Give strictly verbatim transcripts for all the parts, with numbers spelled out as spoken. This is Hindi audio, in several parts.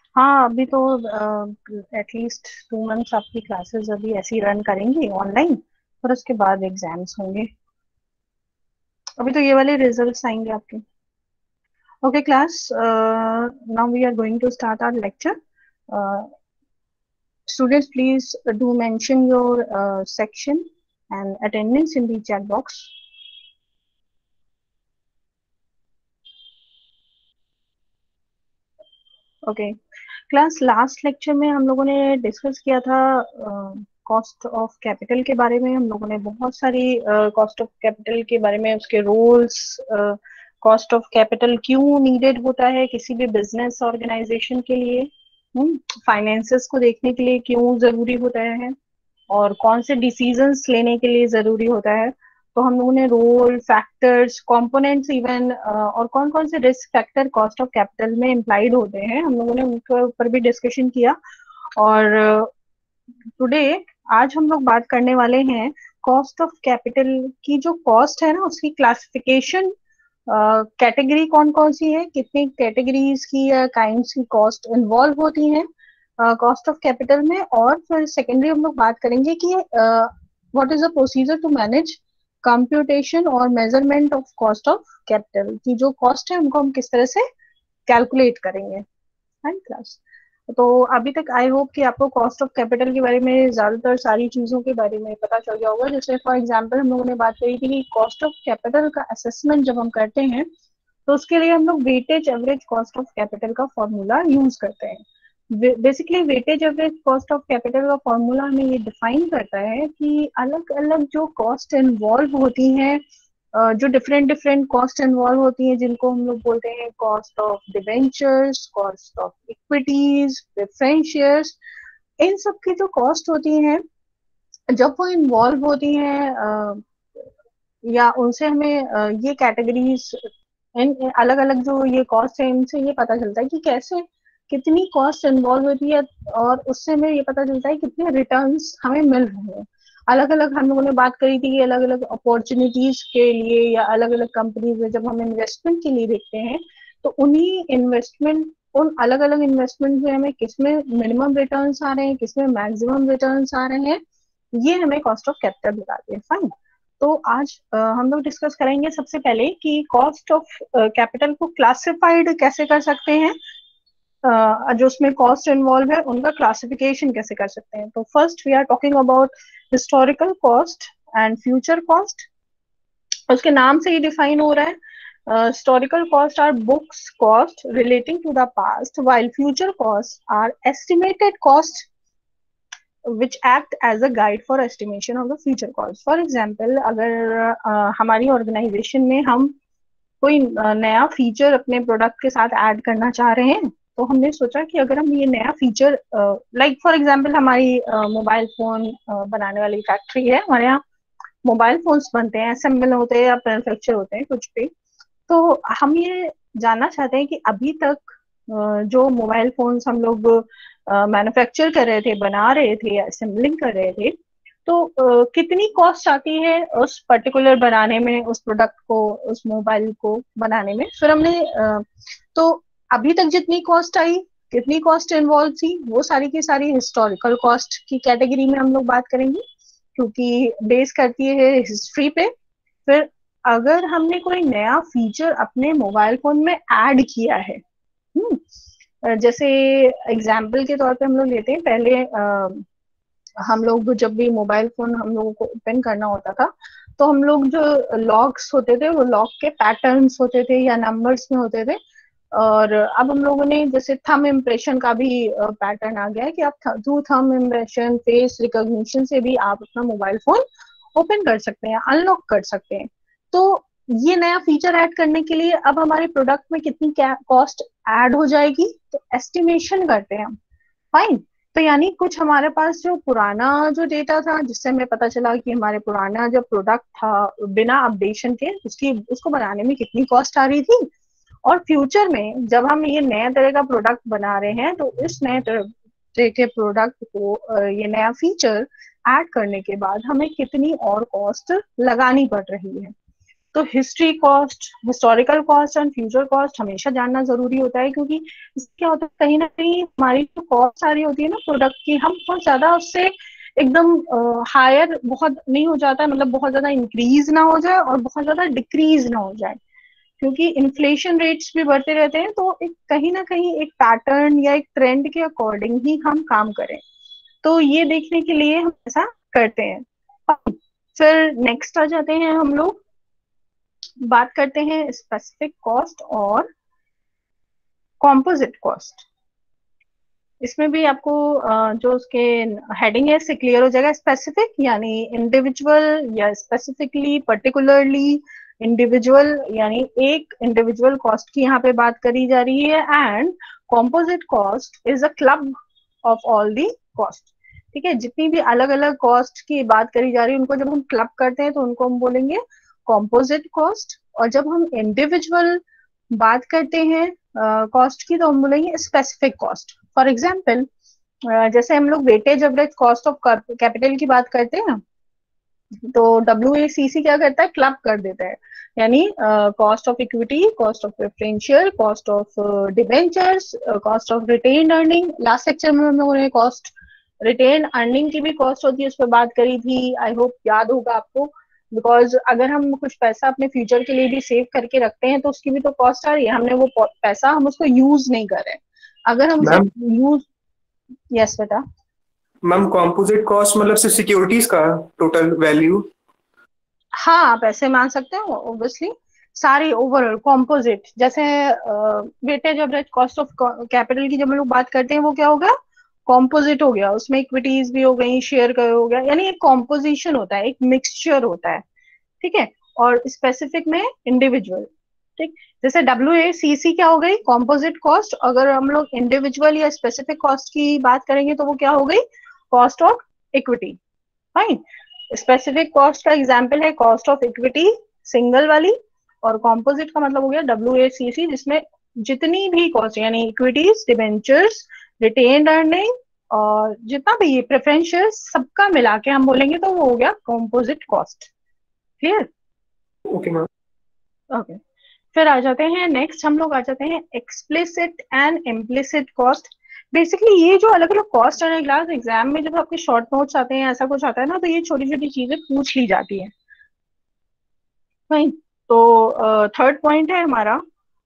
हाँ, अभी तो एटलीस्ट टू मंथ्स आपकी क्लासेस अभी ऐसी रन करेंगी ऑनलाइन, और उसके बाद एग्जाम्स होंगे। अभी तो ये वाले रिजल्ट्स आएंगे आपके। Okay class, now we are going to start our lecture. Students, please do mention your uh, section and attendance in the chat box. Okay class, last lecture में हम लोगों ने डिस्कस किया था कॉस्ट ऑफ कैपिटल के बारे में। हम लोगों ने बहुत सारी कॉस्ट ऑफ कैपिटल के बारे में, उसके रोल्स, कॉस्ट ऑफ कैपिटल क्यों नीडेड होता है किसी भी बिजनेस ऑर्गेनाइजेशन के लिए, फाइनेंसेस को देखने के लिए क्यों जरूरी होता है, और कौन से डिसीजंस लेने के लिए जरूरी होता है। तो हम लोगों ने रोल, फैक्टर्स, कंपोनेंट्स इवन, और कौन कौन से risk factor cost of capital में इम्प्लाइड होते हैं, हम लोगों ने उनके ऊपर भी डिस्कशन किया। और टुडे आज हम लोग बात करने वाले हैं कॉस्ट ऑफ कैपिटल की। जो कॉस्ट है ना, उसकी क्लासिफिकेशन, कैटेगरी कौन कौन सी है, कितनी कैटेगरीज की या काइंड्स की कॉस्ट इन्वॉल्व होती हैं कॉस्ट ऑफ कैपिटल में। और फिर सेकेंडरी हम लोग बात करेंगे कि what is the procedure to manage computation और measurement of cost of capital की। जो कॉस्ट है उनको हम किस तरह से कैलकुलेट करेंगे। क्लास, तो अभी तक आई होप कि आपको कॉस्ट ऑफ कैपिटल के बारे में ज्यादातर सारी चीजों के बारे में पता चल गया होगा। जैसे फॉर एग्जांपल हम लोगों ने बात करी थी कि कॉस्ट ऑफ कैपिटल का असेसमेंट जब हम करते हैं तो उसके लिए हम लोग weightage average cost of capital का फॉर्मूला यूज करते हैं। Basically weightage average cost of capital का फॉर्मूला हमें ये डिफाइन करता है कि अलग अलग जो कॉस्ट इन्वॉल्व होती हैं, अ, जो डिफरेंट डिफरेंट कॉस्ट इन्वॉल्व होती हैं, जिनको हम लोग बोलते हैं cost of debentures, cost of equities, preference shares, इन सब की जो कॉस्ट होती हैं जब वो इन्वॉल्व होती हैं, अ, या उनसे हमें अ, ये कैटेगरीज, इन अलग अलग जो ये कॉस्ट है, इनसे ये पता चलता है कि कैसे कितनी कॉस्ट इन्वॉल्व होती है, और उससे हमें ये पता चलता है कितने रिटर्न्स हमें मिल रहे हैं। अलग अलग हम लोगों ने बात करी थी कि अलग अलग अपॉर्चुनिटीज के लिए या अलग अलग कंपनीज में जब हम इन्वेस्टमेंट के लिए देखते हैं, तो उन्हीं इन्वेस्टमेंट, उन अलग अलग इन्वेस्टमेंट में हमें किसमें मिनिमम रिटर्न्स आ रहे हैं, किसमें मैक्सिमम रिटर्न्स आ रहे हैं, ये हमें कॉस्ट ऑफ कैपिटल बताती है। फाइन। तो आज अ, हम लोग डिस्कस करेंगे सबसे पहले कि कॉस्ट ऑफ कैपिटल को क्लासिफाइड कैसे कर सकते हैं, अ, जो उसमें कॉस्ट इन्वॉल्व है उनका क्लासिफिकेशन कैसे कर सकते हैं। तो first we are talking about historical cost and future cost. उसके नाम से ही डिफाइन हो रहा है। Historical cost are books cost relating to the past, while future costs are estimated cost which act as a guide for estimation of the future cost. For example, अगर uh, हमारी ऑर्गेनाइजेशन में हम कोई uh, नया फीचर अपने प्रोडक्ट के साथ ऐड करना चाह रहे हैं, तो हमने सोचा कि अगर हम ये नया फीचर, लाइक फॉर एग्जांपल हमारी मोबाइल uh, फोन uh, बनाने वाली फैक्ट्री है, हमारे यहाँ मोबाइल फोन्स बनते हैं, असेंबल होते हैं या मैन्युफैक्चर होते हैं कुछ भी। तो हम ये जानना चाहते हैं कि अभी तक अ, जो मोबाइल फोन्स हम लोग मैन्युफैक्चर कर रहे थे, बना रहे थे या असेंबलिंग कर रहे थे, तो अ, कितनी कॉस्ट आती है उस पर्टिकुलर बनाने में, उस प्रोडक्ट को, उस मोबाइल को बनाने में। फिर हमने अ, तो अभी तक जितनी कॉस्ट आई, कितनी कॉस्ट इन्वॉल्व थी, वो सारी की सारी हिस्टोरिकल कॉस्ट की कैटेगरी में हम लोग बात करेंगे, क्योंकि बेस करती है हिस्ट्री पे। फिर अगर हमने कोई नया फीचर अपने मोबाइल फोन में ऐड किया है, हम्म, जैसे एग्जाम्पल के तौर पे हम लोग लेते हैं, पहले आ, हम लोग जब भी मोबाइल फोन हम लोगों को ओपन करना होता था, तो हम लोग जो लॉक्स होते थे वो लॉक के पैटर्न्स होते थे या नंबर्स में होते थे। और अब हम लोगों ने जैसे थंब इम्प्रेशन का भी पैटर्न आ गया है कि आप through thumb impression, face recognition से भी आप अपना मोबाइल फोन ओपन कर सकते हैं, अनलॉक कर सकते हैं। तो ये नया फीचर ऐड करने के लिए अब हमारे प्रोडक्ट में कितनी कॉस्ट ऐड हो जाएगी, तो एस्टिमेशन करते हैं हम। फाइन। तो यानी कुछ हमारे पास जो पुराना जो डेटा था, जिससे हमें पता चला कि हमारे पुराना जो प्रोडक्ट था बिना अपडेशन के उसकी उसको बनाने में कितनी कॉस्ट आ रही थी, और फ्यूचर में जब हम ये नए तरह का प्रोडक्ट बना रहे हैं तो इस नए तरह के प्रोडक्ट को, ये नया फीचर ऐड करने के बाद हमें कितनी और कॉस्ट लगानी पड़ रही है। तो history cost, historical cost and future cost हमेशा जानना जरूरी होता है, क्योंकि क्या होता है कहीं ना कहीं हमारी जो कॉस्ट आ रही होती है ना प्रोडक्ट की, हम बहुत ज्यादा उससे एकदम हायर बहुत नहीं हो जाता है, मतलब बहुत ज्यादा इंक्रीज ना हो जाए और बहुत ज्यादा डिक्रीज ना हो जाए, क्योंकि इन्फ्लेशन रेट्स भी बढ़ते रहते हैं। तो एक कहीं ना कहीं एक पैटर्न या एक ट्रेंड के अकॉर्डिंग ही हम काम करें, तो ये देखने के लिए हम ऐसा करते हैं। फिर नेक्स्ट आ जाते हैं, हम लोग बात करते हैं स्पेसिफिक कॉस्ट और कॉम्पोजिट कॉस्ट। इसमें भी आपको जो उसके हेडिंग है इससे क्लियर हो जाएगा। स्पेसिफिक यानी इंडिविजुअल या स्पेसिफिकली पर्टिकुलरली इंडिविजुअल, यानी एक इंडिविजुअल कॉस्ट की यहाँ पे बात करी जा रही है। And composite cost is a club of all the cost. ठीक है, जितनी भी अलग अलग कॉस्ट की बात करी जा रही है उनको जब हम क्लब करते हैं तो उनको हम बोलेंगे कॉम्पोजिट कॉस्ट। और जब हम इंडिविजुअल बात करते हैं कॉस्ट uh, की, तो हम बोलेंगे स्पेसिफिक कॉस्ट। फॉर एग्जाम्पल, जैसे हम लोग weightage average cost of capital की बात करते हैं, तो डब्ल्यू ए सी सी क्या करता है, क्लब कर देता है, यानी cost of equity, cost of preferential, cost of debentures, cost of retain earning. Last section में हम लोगों ने कॉस्ट रिटेन अर्निंग की भी कॉस्ट होती है उस पर बात करी थी, आई होप याद होगा आपको। बिकॉज अगर हम कुछ पैसा अपने फ्यूचर के लिए भी सेव करके रखते हैं तो उसकी भी तो कॉस्ट आ रही है, हमने वो पैसा हम उसको यूज नहीं कर रहे हैं, अगर हम उसे यूज। यस बेटा। मैम कॉम्पोजिट कॉस्ट मतलब सिर्फ सिक्योरिटीज का टोटल वैल्यू? हाँ, आप ऐसे मान सकते हो, ऑब्वियसली सारी ओवरऑल कॉम्पोजिट। जैसे weightage average cost of capital की जब हम लोग बात करते हैं वो क्या होगा, कॉम्पोजिट हो गया, उसमें इक्विटीज भी हो गई, शेयर का हो गया, यानी एक कॉम्पोजिशन होता है, एक मिक्सचर होता है। ठीक है, और स्पेसिफिक में इंडिविजुअल। ठीक, जैसे डब्ल्यू ए सी सी क्या हो गई, कॉम्पोजिट कॉस्ट। अगर हम लोग इंडिविजुअल या स्पेसिफिक कॉस्ट की बात करेंगे तो वो क्या हो गई, cost of equity. Fine, specific cost का एग्जाम्पल है कॉस्ट ऑफ इक्विटी सिंगल वाली, और कॉम्पोजिट का मतलब हो गया डब्ल्यू ए सी सी, जिसमें जितनी भी कॉस्ट यानी इक्विटीज, डिबेंचर्स, रिटेन अर्निंग और जितना भी प्रेफरेंशियल सबका मिला के हम बोलेंगे तो वो हो गया composite cost. Clear? Okay ma'am. Okay, फिर आ जाते हैं नेक्स्ट, हम लोग आ जाते हैं explicit and implicit cost. Basically ये जो अलग अलग कॉस्ट है क्लास, एग्जाम में जब आपके शॉर्ट नोट्स आते हैं ऐसा कुछ आता है ना, तो ये छोटी छोटी चीजें पूछ ली जाती है। फाइन, तो थर्ड uh, पॉइंट है हमारा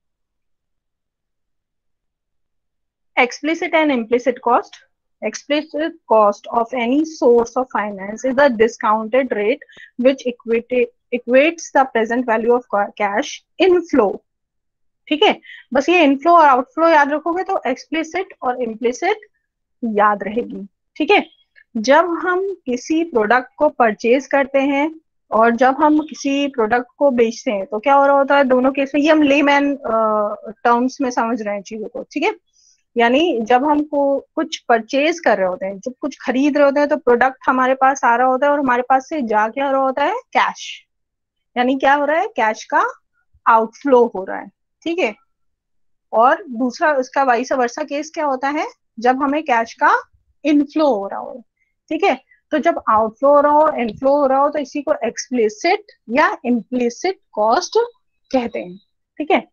explicit and implicit cost. Explicit cost of any source of finance is the discounted rate which equate, equates the present value of cash inflow. ठीक है, बस ये इनफ्लो और आउटफ्लो याद रखोगे तो एक्सप्लिसिट और इम्प्लिसिट याद रहेगी। ठीक है, जब हम किसी प्रोडक्ट को परचेज करते हैं और जब हम किसी प्रोडक्ट को बेचते हैं तो क्या हो रहा होता है, दोनों केस में, ये हम लेमैन टर्म्स में समझ रहे हैं चीजों को। ठीक है, यानी जब हमको कुछ परचेज कर रहे होते हैं, जब कुछ खरीद रहे होते हैं, तो प्रोडक्ट हमारे पास आ रहा होता है और हमारे पास से जा क्या रहा होता है, कैश। यानी क्या हो रहा है, कैश का आउटफ्लो हो रहा है। ठीक है, और दूसरा उसका वाइस वर्सा केस क्या होता है, जब हमें कैश का इनफ्लो हो रहा हो। ठीक है, तो जब आउटफ्लो हो रहा हो, इनफ्लो हो रहा हो, तो इसी को एक्सप्लिसिट या इम्प्लिसिट कॉस्ट कहते हैं। ठीक है,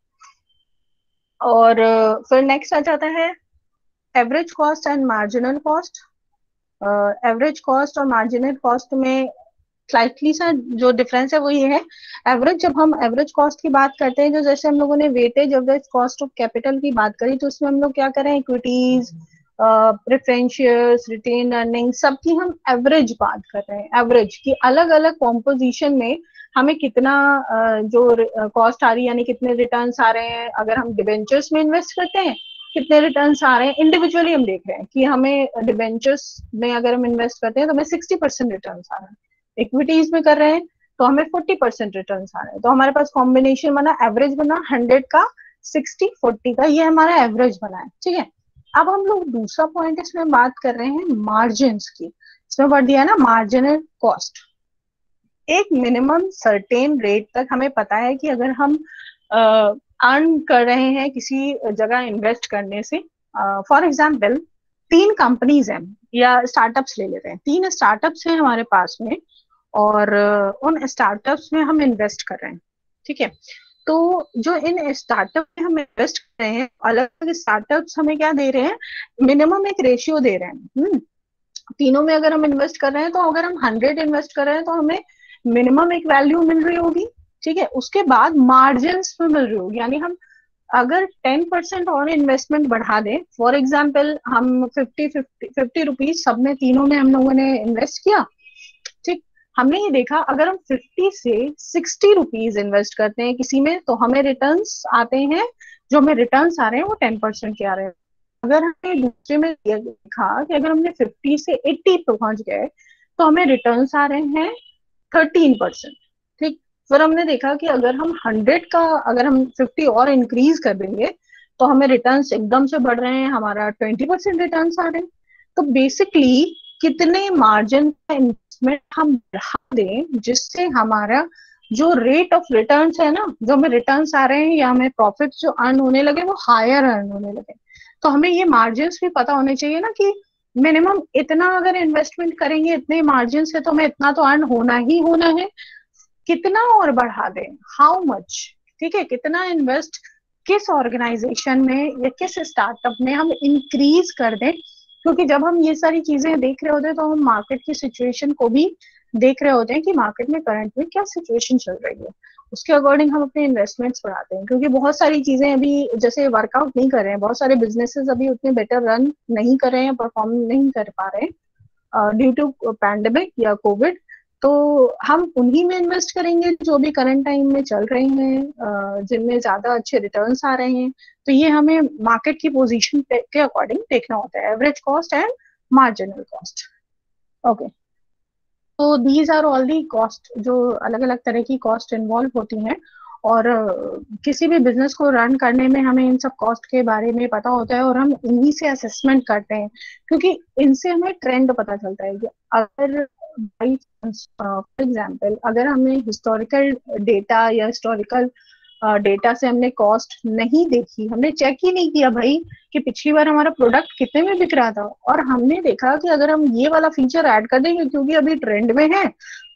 और फिर नेक्स्ट आ जाता है average cost and marginal cost. Average cost और मार्जिनल कॉस्ट में स्लाइटली सा जो डिफरेंस है वो ये है, एवरेज, जब हम एवरेज कॉस्ट की बात करते हैं, जो जैसे हम लोगों ने weightage average cost of capital की बात करी, तो उसमें हम लोग क्या करें, इक्विटीज, प्रेफरेंशियल्स, रिटेन अर्निंग, सबकी हम एवरेज बात कर रहे हैं। एवरेज की अलग अलग कॉम्पोजिशन में हमें कितना uh, जो कॉस्ट आ रही है, यानी कितने रिटर्न्स आ रहे हैं, अगर हम डिबेंचर्स में इन्वेस्ट करते हैं कितने रिटर्न्स आ रहे हैं, इंडिविजुअली हम देख रहे हैं कि हमें डिबेंचर्स में अगर हम इन्वेस्ट करते हैं तो हमें सिक्सटी परसेंट रिटर्न्स आ रहे हैं, इक्विटीज में कर रहे हैं तो हमें फोर्टी परसेंट रिटर्न आ रहे हैं। तो हमारे पास कॉम्बिनेशन बना, एवरेज बना हंड्रेड का सिक्सटी फोर्टी का, ये हमारा एवरेज बना है। ठीक है, अब हम लोग दूसरा पॉइंट इसमें बात कर रहे हैं मार्जिन की। इसमें बढ़ दिया ना मार्जिनल कॉस्ट। एक मिनिमम सर्टेन रेट तक हमें पता है कि अगर हम अर्न uh, कर रहे हैं किसी जगह इन्वेस्ट करने से, फॉर uh, एग्जाम्पल तीन कंपनीज हैं या स्टार्टअप्स ले लेते हैं, तीन स्टार्टअप्स हैं हमारे पास में और उन स्टार्टअप्स में हम इन्वेस्ट कर रहे हैं। ठीक है। तो जो इन स्टार्टअप में हम इन्वेस्ट कर रहे हैं, अलग अलग स्टार्टअप्स हमें क्या दे रहे हैं, मिनिमम एक रेशियो दे रहे हैं। हम्म, तीनों में अगर हम इन्वेस्ट कर रहे हैं, तो अगर हम हंड्रेड इन्वेस्ट कर रहे हैं तो हमें मिनिमम एक वैल्यू मिल रही होगी। ठीक है, उसके बाद मार्जिन में मिल रही होगी, यानी हम अगर टेन परसेंट और इन्वेस्टमेंट बढ़ा दें, फॉर एग्जाम्पल हम फिफ्टी फिफ्टी फिफ्टी रुपीज सब में, तीनों में हम लोगों ने इन्वेस्ट किया। ठीक, हमने ये देखा अगर हम फिफ्टी से सिक्सटी रुपीज इन्वेस्ट करते हैं किसी में, तो हमें रिटर्न्स आते हैं, जो हमें रिटर्न्स आ रहे हैं वो टेन परसेंट के आ रहे हैं। अगर हमने दूसरे में देखा कि अगर हमने फिफ्टी से एट्टी पे पहुंच गए, तो हमें रिटर्न्स आ रहे हैं थर्टीन परसेंट। ठीक, फिर हमने देखा कि अगर हम हंड्रेड का, अगर हम फिफ्टी और इंक्रीज कर देंगे, तो हमें रिटर्न्स एकदम से बढ़ रहे हैं, हमारा ट्वेंटी परसेंट रिटर्न्स आ रहे हैं। तो बेसिकली कितने मार्जिन का इन्वेस्टमेंट हम बढ़ा दें, जिससे हमारा जो रेट ऑफ रिटर्न्स है ना, जो हमें रिटर्न्स आ रहे हैं या हमें प्रॉफिट जो अर्न होने लगे वो हायर अर्न होने लगे। तो हमें ये मार्जिन भी पता होने चाहिए ना, कि मिनिमम इतना अगर इन्वेस्टमेंट करेंगे इतने मार्जिन से, तो हमें इतना तो अर्न होना ही होना है। कितना और बढ़ा दें, हाउ मच, ठीक है, कितना इन्वेस्ट किस ऑर्गेनाइजेशन में या किस स्टार्टअप में हम इंक्रीज कर दें। क्योंकि जब हम ये सारी चीजें देख रहे होते हैं, तो हम मार्केट की सिचुएशन को भी देख रहे होते हैं कि मार्केट में करंट में क्या सिचुएशन चल रही है, उसके अकॉर्डिंग हम अपने इन्वेस्टमेंट्स बढ़ाते हैं। क्योंकि बहुत सारी चीजें अभी जैसे वर्कआउट नहीं कर रहे हैं, बहुत सारे बिजनेसेस अभी उतने बेटर रन नहीं कर रहे हैं, परफॉर्म नहीं कर पा रहे हैं ड्यू टू पैंडेमिक या कोविड। तो हम उन्हीं में इन्वेस्ट करेंगे जो भी करंट टाइम में चल रहे हैं, जिनमें ज्यादा अच्छे रिटर्न्स आ रहे हैं। तो ये हमें मार्केट की पोजीशन के अकॉर्डिंग देखना होता है, average cost and marginal cost. Okay, तो these are all the cost, जो अलग अलग तरह की कॉस्ट इन्वॉल्व होती हैं। और uh, किसी भी बिजनेस को रन करने में हमें इन सब कॉस्ट के बारे में पता होता है, और हम इन्हीं से असेसमेंट करते हैं, क्योंकि इनसे हमें ट्रेंड पता चलता है कि अगर बाई चांस, फॉर एग्जाम्पल, अगर हमें हिस्टोरिकल डेटा या हिस्टोरिकल डेटा से हमने कॉस्ट नहीं देखी, हमने चेक ही नहीं किया भाई कि पिछली बार हमारा प्रोडक्ट कितने में बिक रहा था, और हमने देखा कि अगर हम ये वाला फीचर ऐड कर देंगे क्योंकि अभी ट्रेंड में है,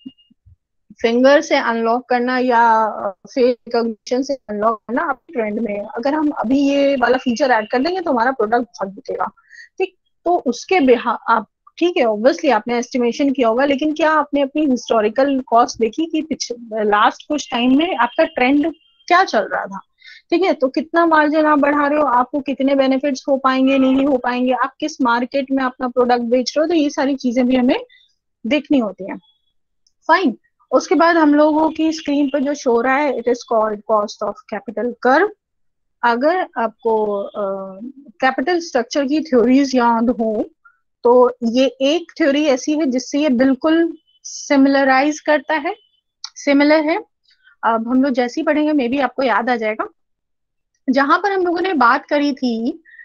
फिंगर से अनलॉक करना या फेस रिकॉग्निशन से अनलॉक करना अभी ट्रेंड में है, अगर हम अभी ये वाला फीचर ऐड कर देंगे तो हमारा प्रोडक्ट बहुत बिकेगा। ठीक, तो उसके बिहा आप, ठीक है, ऑब्वियसली आपने एस्टिमेशन किया होगा, लेकिन क्या आपने अपनी हिस्टोरिकल कॉस्ट देखी कि लास्ट कुछ टाइम में आपका ट्रेंड क्या चल रहा था। ठीक है, तो कितना मार्जिन आप बढ़ा रहे हो, आपको कितने बेनिफिट्स हो पाएंगे नहीं हो पाएंगे, आप किस मार्केट में अपना प्रोडक्ट बेच रहे हो, तो ये सारी चीजें भी हमें देखनी होती है। फाइन, उसके बाद हम लोगों की स्क्रीन पर जो शो रहा है, it is called cost of capital curve. अगर आपको कैपिटल uh, स्ट्रक्चर की थ्योरीज याद हो, तो ये एक थ्योरी ऐसी है जिससे ये बिल्कुल सिमिलराइज करता है, सिमिलर है। अब हम लोग जैसे ही पढ़ेंगे मे बी आपको याद आ जाएगा, जहां पर हम लोगों ने बात करी थी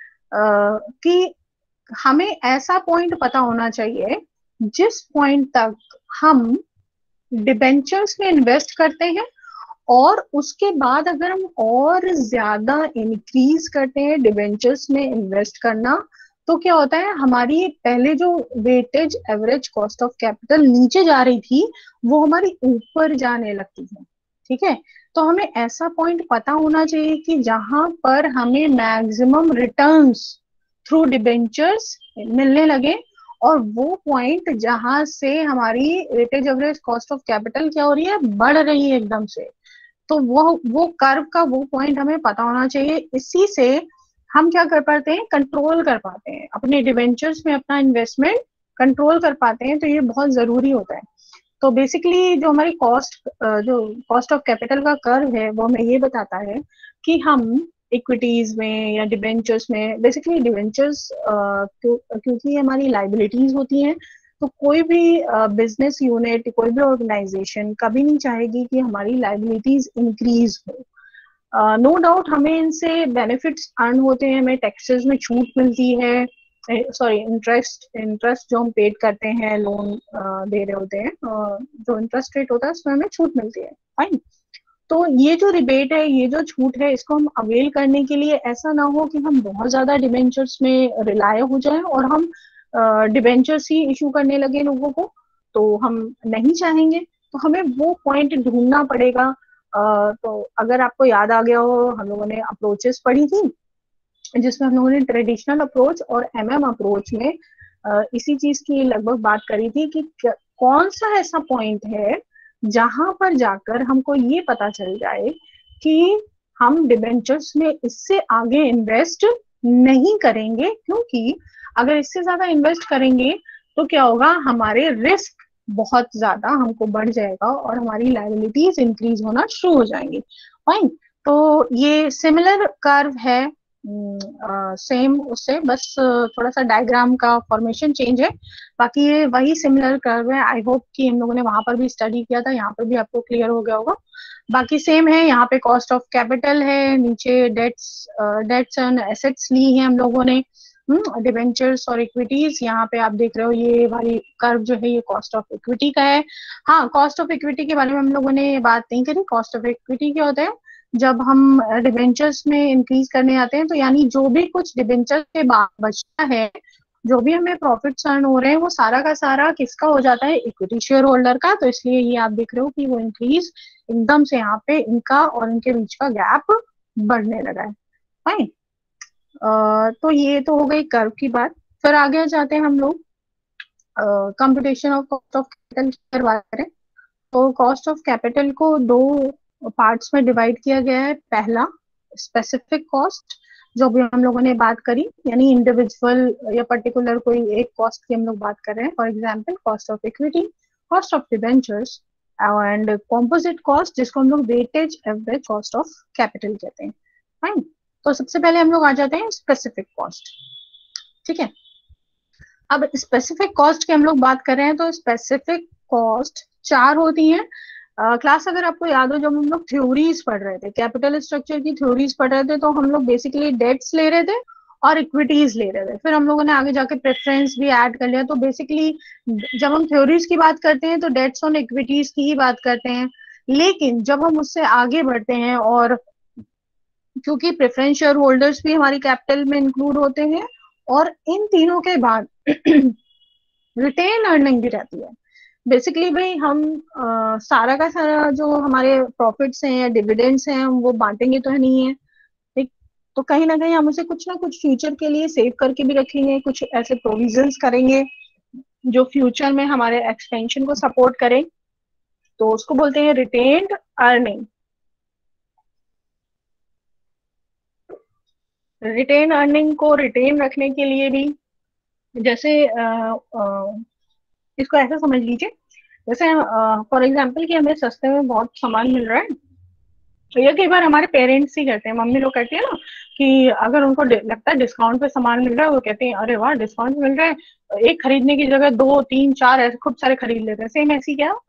आ, कि हमें ऐसा पॉइंट पता होना चाहिए जिस पॉइंट तक हम डिबेंचर्स में इन्वेस्ट करते हैं, और उसके बाद अगर हम और ज्यादा इंक्रीज करते हैं डिबेंचर्स में इन्वेस्ट करना, तो क्या होता है, हमारी पहले जो weightage average cost of capital नीचे जा रही थी, वो हमारी ऊपर जाने लगती है। ठीक है, तो हमें ऐसा पॉइंट पता होना चाहिए कि जहां पर हमें मैक्सिमम रिटर्न्स थ्रू डिबेंचर्स मिलने लगे, और वो पॉइंट जहां से हमारी weightage average cost of capital क्या हो रही है, बढ़ रही है एकदम से। तो वो वो कर्व का वो पॉइंट हमें पता होना चाहिए। इसी से हम क्या कर पाते हैं, कंट्रोल कर पाते हैं अपने डिवेंचर्स में, अपना इन्वेस्टमेंट कंट्रोल कर पाते हैं। तो ये बहुत जरूरी होता है। तो बेसिकली जो हमारी कॉस्ट, जो कॉस्ट ऑफ कैपिटल का कर्व है, वो हमें ये बताता है कि हम इक्विटीज में या डिवेंचर्स में, बेसिकली डिवेंचर्स क्योंकि हमारी लाइबिलिटीज होती हैं, तो कोई भी बिजनेस uh, यूनिट, कोई भी ऑर्गेनाइजेशन कभी नहीं चाहेगी कि हमारी लाइबिलिटीज इंक्रीज हो। नो uh, डाउट no हमें इनसे बेनिफिट्स अर्न होते हैं, हमें टैक्सेस में छूट मिलती है, सॉरी इंटरेस्ट इंटरेस्ट जो हम पेड करते हैं, लोन uh, दे रहे होते हैं, uh, जो इंटरेस्ट रेट होता है उसमें हमें छूट मिलती है। फाइन, तो ये जो रिबेट है, ये जो छूट है, इसको हम अवेल करने के लिए ऐसा ना हो कि हम बहुत ज्यादा डिबेंचर्स में रिलाय हो जाएं और हम डिबेंचर्स ही इशू करने लगे लोगों को, तो हम नहीं चाहेंगे। तो हमें वो पॉइंट ढूंढना पड़ेगा तो अगर आपको याद आ गया हो, हम लोगों ने अप्रोचेस पढ़ी थी, जिसमें हम लोगों ने ट्रेडिशनल अप्रोच और एमएम अप्रोच में इसी चीज की लगभग बात करी थी कि कौन सा ऐसा पॉइंट है जहां पर जाकर हमको ये पता चल जाए कि हम डिबेंचर्स में इससे आगे इन्वेस्ट नहीं करेंगे, क्योंकि अगर इससे ज्यादा इन्वेस्ट करेंगे तो क्या होगा, हमारे रिस्क बहुत ज्यादा हमको बढ़ जाएगा और हमारी लायबिलिटीज इंक्रीज होना शुरू हो जाएंगी। फाइन, तो ये सिमिलर कर्व है सेम uh, उससे, बस थोड़ा सा डायग्राम का फॉर्मेशन चेंज है, बाकी ये वही सिमिलर कर्व है। आई होप कि हम लोगों ने वहां पर भी स्टडी किया था, यहाँ पर भी आपको क्लियर हो गया होगा। बाकी सेम है, यहाँ पे कॉस्ट ऑफ कैपिटल है, नीचे डेट्स डेट्स एंड एसेट्स ली है हम लोगों ने, डिवेंचर्स और इक्विटीज। यहाँ पे आप देख रहे हो ये वाली कर्व जो है ये कॉस्ट ऑफ इक्विटी का है। हाँ, कॉस्ट ऑफ इक्विटी के बारे में हम लोगों ने बात नहीं करी। कॉस्ट ऑफ इक्विटी क्या होता है, जब हम डिबेंचर्स में इंक्रीज करने आते हैं तो यानी जो भी कुछ डिबेंचर के बाद बचता है, जो भी हमें प्रॉफिट्स अर्न हो रहे हैं, वो सारा का सारा किसका हो जाता है, इक्विटी शेयर होल्डर का। तो इसलिए ये आप देख रहे हो कि वो इंक्रीज एकदम से यहाँ पे इनका और इनके बीच का गैप बढ़ने लगा है। फाइन, तो ये तो हो गई कर्व की बात। फिर आगे जाते हैं हम लोग computation of cost of capital की बात करें तो कॉस्ट ऑफ कैपिटल को दो पार्ट्स में डिवाइड किया गया है। पहला स्पेसिफिक कॉस्ट, जो भी हम लोगों ने बात करी, यानी इंडिविजुअल या पर्टिकुलर कोई एक कॉस्ट की हम लोग बात कर रहे हैं, for example cost of equity, cost of debentures, and composite cost जिसको हम लोग weightage average cost of capital कहते हैं। फाइन, तो सबसे पहले हम लोग आ जाते हैं स्पेसिफिक कॉस्ट। ठीक है, अब स्पेसिफिक कॉस्ट की हम लोग बात कर रहे हैं तो स्पेसिफिक कॉस्ट चार होती हैं। क्लास uh, अगर आपको याद हो, जब हम लोग थ्योरीज पढ़ रहे थे, कैपिटल स्ट्रक्चर की थ्योरीज पढ़ रहे थे, तो हम लोग बेसिकली डेट्स ले रहे थे और इक्विटीज ले रहे थे। फिर हम लोगों ने आगे जाके प्रेफरेंस भी ऐड कर लिया। तो बेसिकली जब हम थ्योरीज की बात करते हैं तो डेट्स और इक्विटीज की ही बात करते हैं, लेकिन जब हम उससे आगे बढ़ते हैं और क्योंकि प्रेफरेंस शेयर होल्डर्स भी हमारी कैपिटल में इंक्लूड होते हैं, और इन तीनों के बाद रिटेन अर्निंग भी रहती है। बेसिकली भाई हम आ, सारा का सारा जो हमारे प्रॉफिट्स हैं या डिविडेंड्स हैं वो बांटेंगे तो है नहीं है, ठीक। तो कहीं ना कहीं हम उसे कुछ ना कुछ फ्यूचर के लिए सेव करके भी रखेंगे, कुछ ऐसे प्रोविजंस करेंगे जो फ्यूचर में हमारे एक्सपेंशन को सपोर्ट करें, तो उसको बोलते हैं रिटेन्ड अर्निंग। रिटेन अर्निंग को रिटेन रखने के लिए भी जैसे आ, आ, इसको ऐसा समझ लीजिए, जैसे फॉर एग्जांपल कि हमें सस्ते में बहुत सामान मिल रहा है, तो ये कई बार हमारे पेरेंट्स ही करते हैं, मम्मी लोग करती है ना, कि अगर उनको लगता है डिस्काउंट पे सामान मिल रहा है, वो कहते हैं अरे वाह डिस्काउंट मिल रहा है, एक खरीदने की जगह दो तीन चार ऐसे खूब सारे खरीद लेते हैं। सेम ऐसी क्या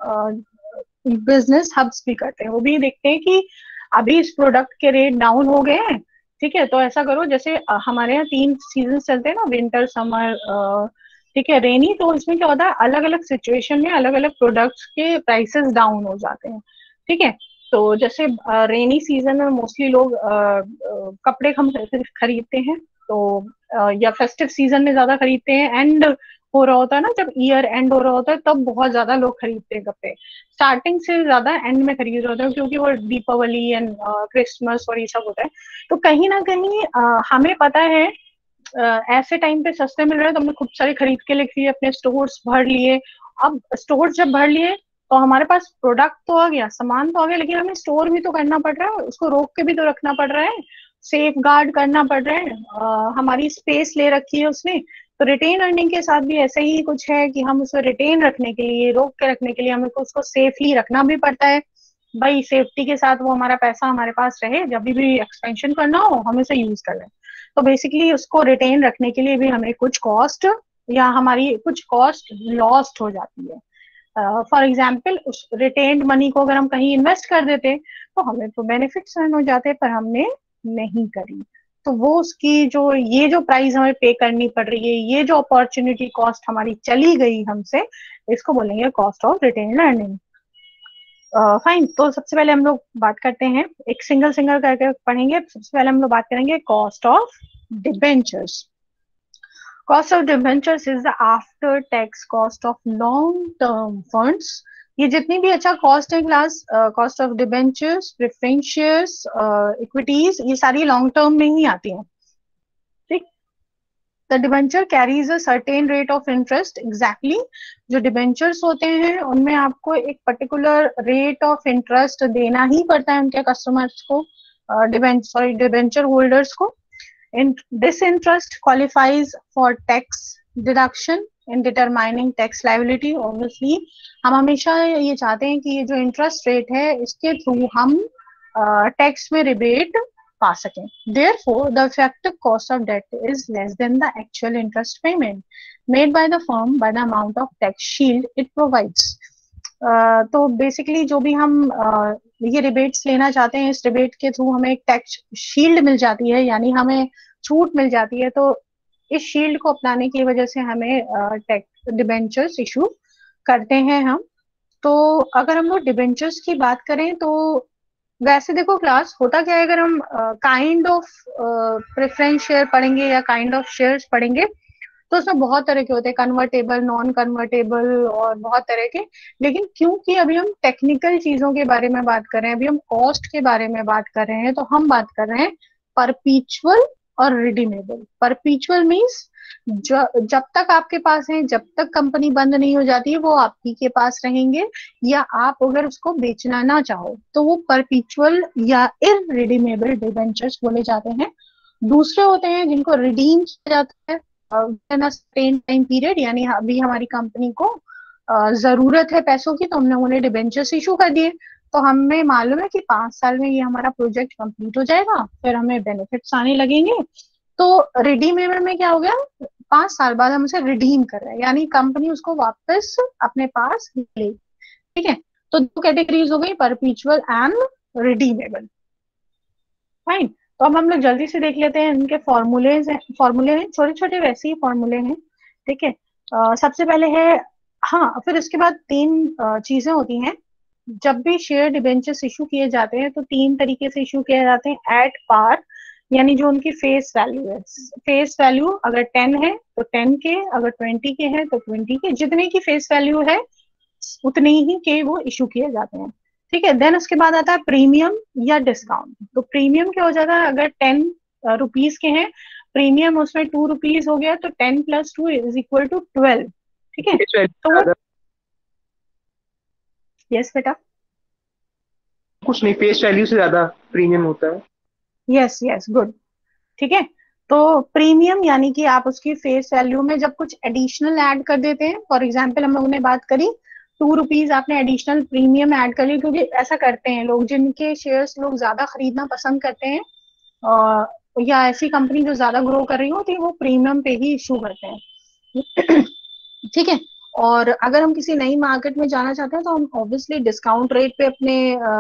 बिजनेस हब्स भी करते हैं, वो भी देखते हैं कि अभी इस प्रोडक्ट के रेट डाउन हो गए हैं, ठीक है, तो ऐसा करो, जैसे हमारे यहाँ तीन सीजन चलते हैं ना, विंटर समर ठीक है रेनी, तो इसमें क्या होता है अलग अलग सिचुएशन में अलग अलग प्रोडक्ट्स के प्राइसेस डाउन हो जाते हैं। ठीक है, तो जैसे रेनी सीजन में मोस्टली लोग आ, आ, कपड़े हम खरीदते हैं, तो आ, या फेस्टिव सीजन में ज्यादा खरीदते हैं, एंड हो रहा होता है ना, जब ईयर एंड हो रहा होता है तब बहुत ज्यादा लोग खरीदते हैं कपड़े, स्टार्टिंग से ज्यादा एंड में खरीद रहे होते हैं, क्योंकि वो दीपावली एंड क्रिसमस और ये सब होता है। तो कहीं ना कहीं आ, हमें पता है आ, ऐसे टाइम पे सस्ते मिल रहे हैं, तो हमने खूब सारे खरीद के लिए अपने स्टोर्स भर लिए। अब स्टोर जब भर लिए तो हमारे पास प्रोडक्ट तो आ गया, सामान तो आ गया, लेकिन हमें स्टोर भी तो करना पड़ रहा है, उसको रोक के भी तो रखना पड़ रहा है, सेफ गार्ड करना पड़ रहा है, आ, हमारी स्पेस ले रखी है उसने। तो रिटेन अर्निंग के साथ भी ऐसा ही कुछ है कि हम उसे रिटेन रखने के लिए, रोक के रखने के लिए हमें उसको सेफली रखना भी पड़ता है। भाई सेफ्टी के साथ वो हमारा पैसा हमारे पास रहे, जब भी, भी एक्सपेंशन करना हो हम इसे यूज कर लें। तो बेसिकली उसको रिटेन रखने के लिए भी हमें कुछ कॉस्ट या हमारी कुछ कॉस्ट लॉस्ट हो जाती है। फॉर uh, एग्जाम्पल उस रिटेन्ड मनी को अगर हम कहीं इन्वेस्ट कर देते तो हमें तो बेनिफिट्स अर्न हो जाते, पर हमने नहीं करी, तो वो उसकी जो ये जो प्राइस हमें पे करनी पड़ रही है, ये जो अपॉर्चुनिटी कॉस्ट हमारी चली गई हमसे, इसको बोलेंगे cost of retained earning. Fine, तो सबसे पहले हम लोग बात करते हैं, एक सिंगल सिंगल करके पढ़ेंगे। सबसे पहले हम लोग बात करेंगे cost of debentures. Cost of debentures is the after-tax cost of long-term funds ये जितनी भी अच्छा कॉस्ट है class, cost of debentures, preference shares, equities, ये सारी लॉन्ग टर्म में ही आती हैं, ठीक। The debenture carries a certain rate of interest, exactly जो डिबेंचर्स होते हैं उनमें आपको एक पर्टिकुलर रेट ऑफ इंटरेस्ट देना ही पड़ता है उनके कस्टमर्स को, डिबेंचर सॉरी डिबेंचर होल्डर्स को। In, this interest qualifies for tax deduction in determining tax liability. Obviously, हम हमेशा ये चाहते हैं कि ये जो इंटरेस्ट रेट है इसके थ्रू हम टैक्स uh, में रिबेट पा सकें. Therefore, the effective cost of debt is less than the actual interest payment made by the firm by the amount of tax shield it provides. Uh, तो बेसिकली जो भी हम uh, ये रिबेट्स लेना चाहते हैं, इस रिबेट के थ्रू हमें एक टैक्स शील्ड मिल जाती है, यानी हमें छूट मिल जाती है। तो इस शील्ड को अपनाने की वजह से हमें टैक्स डिबेंचर्स इशू करते हैं हम। तो अगर हम लोग डिबेंचर्स की बात करें तो वैसे देखो क्लास होता क्या है, अगर हम काइंड ऑफ प्रेफरेंस शेयर पढ़ेंगे या काइंड ऑफ शेयर्स पढ़ेंगे तो उसमें बहुत तरह के होते हैं, कन्वर्टेबल, नॉन कन्वर्टेबल और बहुत तरह के। लेकिन क्योंकि अभी हम टेक्निकल चीजों के बारे में बात कर रहे हैं, अभी हम कॉस्ट के बारे में बात कर रहे हैं, तो हम बात कर रहे हैं परपीचुअल और रिडीमेबल। परपीचुअल मीन्स जब तक आपके पास है, जब तक कंपनी बंद नहीं हो जाती है, वो आपकी के पास रहेंगे, या आप अगर उसको बेचना ना चाहो तो वो परपीचुअल या इररिडीमेबल डिबेंचर्स बोले जाते हैं। दूसरे होते हैं जिनको रिडीम किया जाता है टाइम पीरियड, यानी अभी हमारी कंपनी को जरूरत है पैसों की तो हमने उन्हें डिबेंचर्स इशू कर दिए, तो हमें मालूम है कि पांच साल में ये हमारा प्रोजेक्ट कंप्लीट हो जाएगा, फिर हमें बेनिफिट्स आने लगेंगे। तो रिडीमेबल में क्या हो गया, पांच साल बाद हम उसे रिडीम कर रहे हैं, यानी कंपनी उसको वापस अपने पास ले, ठीक है। तो दो कैटेगरीज हो गई, परपीचुअल एंड रिडीमेबल, फाइन। तो अब हम लोग जल्दी से देख लेते हैं इनके फॉर्मूले हैं, फॉर्मूले हैं छोटे छोटे वैसे ही फॉर्मूले हैं, ठीक है। सबसे पहले है, हाँ फिर इसके बाद तीन चीजें होती हैं। जब भी शेयर डिबेंचर्स इशू किए जाते हैं तो तीन तरीके से इशू किए जाते हैं। एट पार, यानी जो उनकी फेस वैल्यू है, फेस वैल्यू अगर टेन है तो टेन के, अगर ट्वेंटी के है तो ट्वेंटी के, जितने की फेस वैल्यू है उतने ही के वो इशू किए जाते हैं, ठीक है। देन उसके बाद आता है प्रीमियम या डिस्काउंट। तो प्रीमियम क्या हो जाता है, अगर टेन रुपीज के हैं, प्रीमियम उसमें टू रुपीज हो गया, तो ten plus two is equal to twelve, ठीक है। तो वो यस बेटा, कुछ नहीं, फेस वैल्यू से ज्यादा प्रीमियम होता है। यस यस गुड, ठीक है। तो प्रीमियम यानी कि आप उसकी फेस वैल्यू में जब कुछ एडिशनल ऐड कर देते हैं, फॉर एग्जांपल हम लोगों ने बात करी टू रुपीज आपने एडिशनल प्रीमियम ऐड कर ली, क्योंकि ऐसा करते हैं लोग जिनके शेयर्स लोग ज्यादा खरीदना पसंद करते हैं, और या ऐसी कंपनी जो ज्यादा ग्रो कर रही होती है, वो प्रीमियम पे ही इशू करते हैं, ठीक है। और अगर हम किसी नई मार्केट में जाना चाहते हैं तो हम ऑब्वियसली डिस्काउंट रेट पे अपने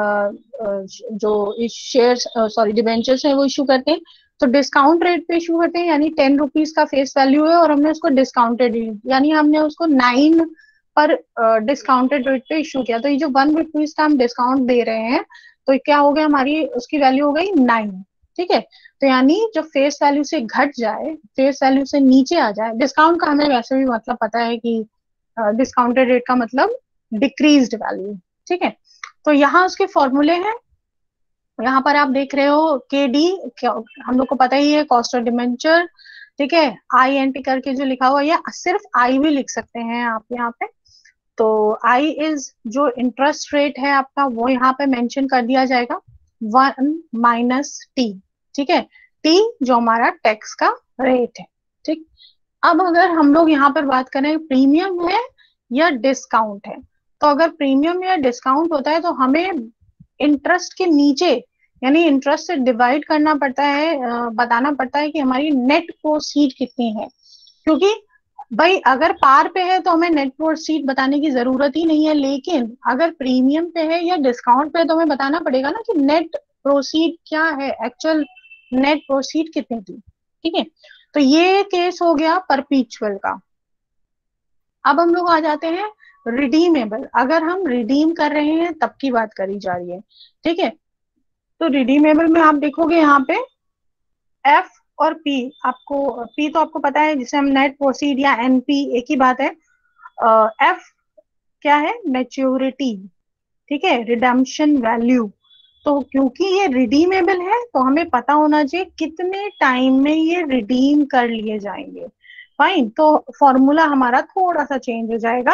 जो शेयर्स सॉरी डिबेंचर्स है वो इशू करते हैं। तो डिस्काउंट रेट पे इशू करते हैं, यानी टेन रुपीज का फेस वैल्यू है और हमने उसको डिस्काउंटेड, यानी हमने उसको नाइन पर डिस्काउंटेड रेट पे इशू किया, तो ये जो वन रुपीज का हम डिस्काउंट दे रहे हैं तो क्या हो गया, हमारी उसकी वैल्यू हो गई नाइन, ठीक है। तो यानी जब फेस वैल्यू से घट जाए, फेस वैल्यू से नीचे आ जाए, डिस्काउंट का हमें वैसे भी मतलब पता है कि डिस्काउंटेड रेट का मतलब डिक्रीज्ड वैल्यू, ठीक है। तो यहाँ उसके फॉर्मूले हैं, यहाँ पर आप देख रहे हो के डी, हम लोग को पता ही है कॉस्ट ऑफ डिबेंचर, ठीक है। आई एन टी करके जो लिखा हुआ है, या सिर्फ आई भी लिख सकते हैं आप यहाँ पे। तो आई इज जो इंटरेस्ट रेट है आपका, वो यहाँ पे मेंशन कर दिया जाएगा, वन माइनस टी, ठीक है। टी जो हमारा टैक्स का रेट है, ठीक। अब अगर हम लोग यहाँ पर बात करें प्रीमियम है या डिस्काउंट है, तो अगर प्रीमियम या डिस्काउंट होता है तो हमें इंटरेस्ट के नीचे, यानी इंटरेस्ट से डिवाइड करना पड़ता है, बताना पड़ता है कि हमारी नेट प्रोसीड कितनी है, क्योंकि भाई अगर पार पे है तो हमें नेट प्रोसीड बताने की जरूरत ही नहीं है, लेकिन अगर प्रीमियम पे है या डिस्काउंट पे तो हमें बताना पड़ेगा ना कि नेट प्रोसीड क्या है, एक्चुअल नेट प्रोसीड कितनी थी, ठीक है। तो ये केस हो गया परपीचुअल का। अब हम लोग आ जाते हैं रिडीमेबल। अगर हम रिडीम कर रहे हैं तब की बात करी जा रही है, ठीक है। तो रिडीमेबल में आप देखोगे यहाँ पे एफ और पी, आपको पी तो आपको पता है जिसे हम नेट प्रोसीड या एनपी एक ही बात है। एफ क्या है, मैच्योरिटी, ठीक है, रिडेम्पशन वैल्यू। तो क्योंकि ये रिडीमेबल है तो हमें पता होना चाहिए कितने टाइम में ये रिडीम कर लिए जाएंगे। फाइन, तो फॉर्मूला हमारा थोड़ा सा चेंज हो जाएगा,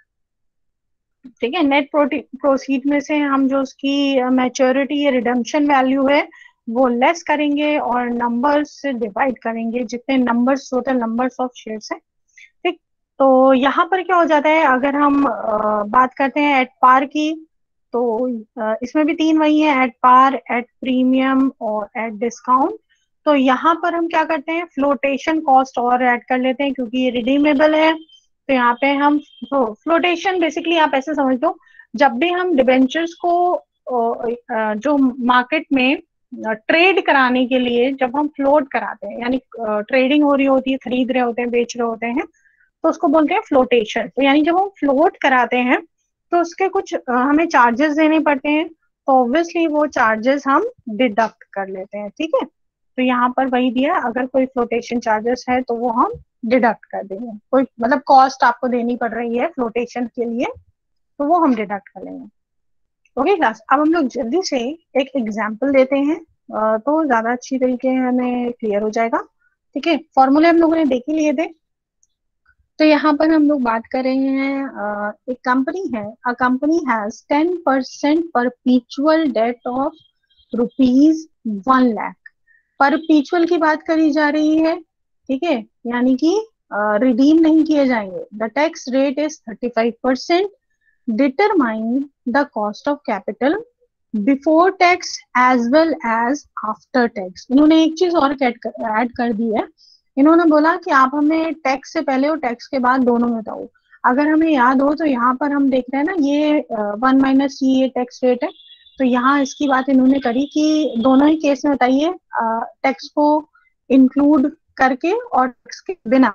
ठीक है। नेट प्रोसीड में से हम जो उसकी मैच्योरिटी या रिडेम्पशन वैल्यू है वो लेस करेंगे और नंबर्स से डिवाइड करेंगे, जितने numbers total numbers of shares है, ठीक। तो यहाँ पर क्या हो जाता है, अगर हम अ, बात करते हैं एट पार की, तो अ, इसमें भी तीन वही है, एट पार, एट प्रीमियम और एट डिस्काउंट। तो यहाँ पर हम क्या करते हैं, फ्लोटेशन कॉस्ट और ऐड कर लेते हैं क्योंकि ये रिडीमेबल है। तो यहाँ पे हम फ्लोटेशन, बेसिकली आप ऐसे समझ लो, जब भी हम डिबेंचर्स को अ, जो मार्केट में ट्रेड कराने के लिए जब हम फ्लोट कराते हैं, यानी ट्रेडिंग हो रही होती है, खरीद रहे होते हैं, बेच रहे होते हैं, तो उसको बोलते हैं फ्लोटेशन। तो यानी जब हम फ्लोट कराते हैं तो उसके कुछ अ, हमें चार्जेस देने पड़ते हैं, तो ऑब्वियसली वो चार्जेस हम डिडक्ट कर लेते हैं, ठीक है। तो यहाँ पर वही दिया, अगर कोई फ्लोटेशन चार्जेस है तो वो हम डिडक्ट कर देंगे, कोई मतलब कॉस्ट आपको देनी पड़ रही है फ्लोटेशन के लिए तो वो हम डिडक्ट कर लेंगे। ओके क्लास, अब हम लोग जल्दी से एक एग्जाम्पल देते हैं, अ, तो ज्यादा अच्छी तरीके हमें क्लियर हो जाएगा, ठीक है। फॉर्मूले हम लोगों ने देख ही लिए थे। तो यहाँ पर हम लोग बात कर रहे हैं, अ, एक कंपनी है, a company has ten percent perpetual debt of rupees one lakh. Perpetual की बात करी जा रही है, ठीक है, यानी कि रिडीम नहीं किए जाएंगे। The tax rate is thirty five percent. Determine the cost of capital before tax as well as after tax. इन्होंने एक चीज और ऐड कर, ऐड कर दी है, इन्होंने बोला कि आप हमें टैक्स से पहले और टैक्स के बाद दोनों में बताओ। अगर हमें याद हो तो यहाँ पर हम देख रहे हैं ना, ये वन माइनस ये टैक्स रेट है, तो यहाँ इसकी बात इन्होंने करी कि दोनों ही केस में बताइए टैक्स को इंक्लूड करके और टैक्स के बिना।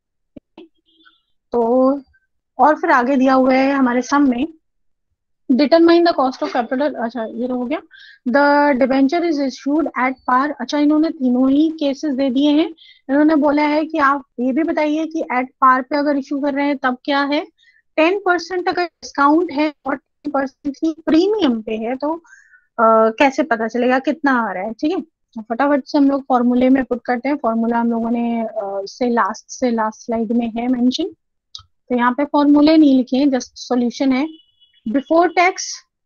तो और फिर आगे दिया हुआ है हमारे सम में, determine the cost of capital, अच्छा ये हो गया। The debenture is issued at par, अच्छा इन्होंने तीनों ही केसेस दे दिए हैं। इन्होंने बोला है कि आप ये भी बताइए कि एट पार पे अगर इशू कर रहे हैं तब क्या है, टेन परसेंट अगर डिस्काउंट है और टेन परसेंट ही प्रीमियम पे है तो uh, कैसे पता चलेगा कितना आ रहा है, ठीक है। तो फटाफट से हम लोग फॉर्मूले में पुट करते हैं, फॉर्मूला हम लोगों ने uh, से लास्ट से लास्ट स्लाइड में है मेंशन। तो यहाँ पे फॉर्मूले नहीं लिखे हैं, जस्ट सॉल्यूशन है। बिफोर टैक्स,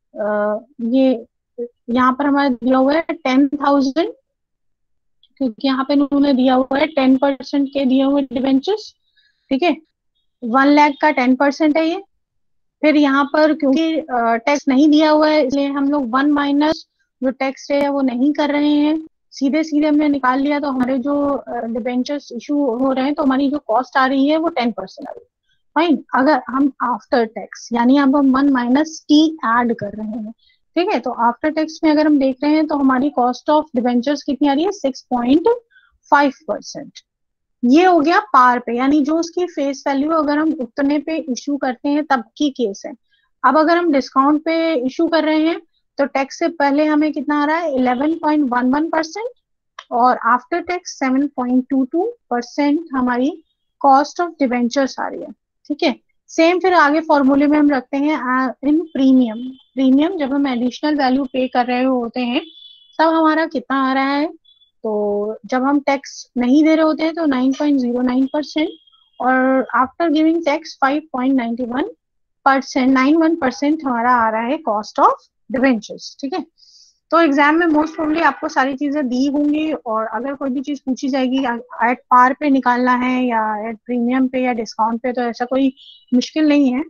ये यहाँ पर हमारा दिया हुआ है टेन थाउजेंड, क्योंकि यहाँ पे उन्होंने दिया हुआ है टेन परसेंट के दिए हुए डिवेंचर्स, ठीक है। वन लाख का टेन परसेंट है ये। फिर यहाँ पर क्योंकि टैक्स नहीं दिया हुआ है इसलिए हम लोग वन माइनस जो टैक्स है वो नहीं कर रहे हैं, सीधे सीधे हमने निकाल लिया। तो हमारे जो डिवेंचर्स इशू हो रहे हैं तो हमारी जो कॉस्ट आ रही है वो टेन परसेंट आ रही है। फाइन, अगर हम आफ्टर टैक्स, यानी अब हम वन माइनस टी ऐड कर रहे हैं, ठीक है, तो आफ्टर टैक्स में अगर हम देख रहे हैं तो हमारी कॉस्ट ऑफ डिवेंचर्स कितनी आ रही है, सिक्स पॉइंट फाइव परसेंट। ये हो गया पार पे, यानी जो उसकी फेस वैल्यू अगर हम उतने पे इशू करते हैं तब की केस है। अब अगर हम डिस्काउंट पे इशू कर रहे हैं तो टैक्स से पहले हमें कितना आ रहा है, eleven point one one percent, और after tax seven point two two percent हमारी कॉस्ट ऑफ डिवेंचर्स आ रही है, ठीक है। सेम फिर आगे फॉर्मूले में हम रखते हैं इन प्रीमियम। प्रीमियम जब हम एडिशनल वैल्यू पे कर रहे होते हैं तब हमारा कितना आ रहा है, तो जब हम टैक्स नहीं दे रहे होते हैं तो nine point zero nine percent, और after giving tax five point ninety one percent, nine one percent हमारा आ रहा है कॉस्ट ऑफ डिवेंचर्स, ठीक है। तो एग्जाम में मोस्ट प्रोबेबली आपको सारी चीजें दी होंगी, और अगर कोई भी चीज पूछी जाएगी एट पार पे निकालना है या एट प्रीमियम पे या डिस्काउंट पे, तो ऐसा कोई मुश्किल नहीं है।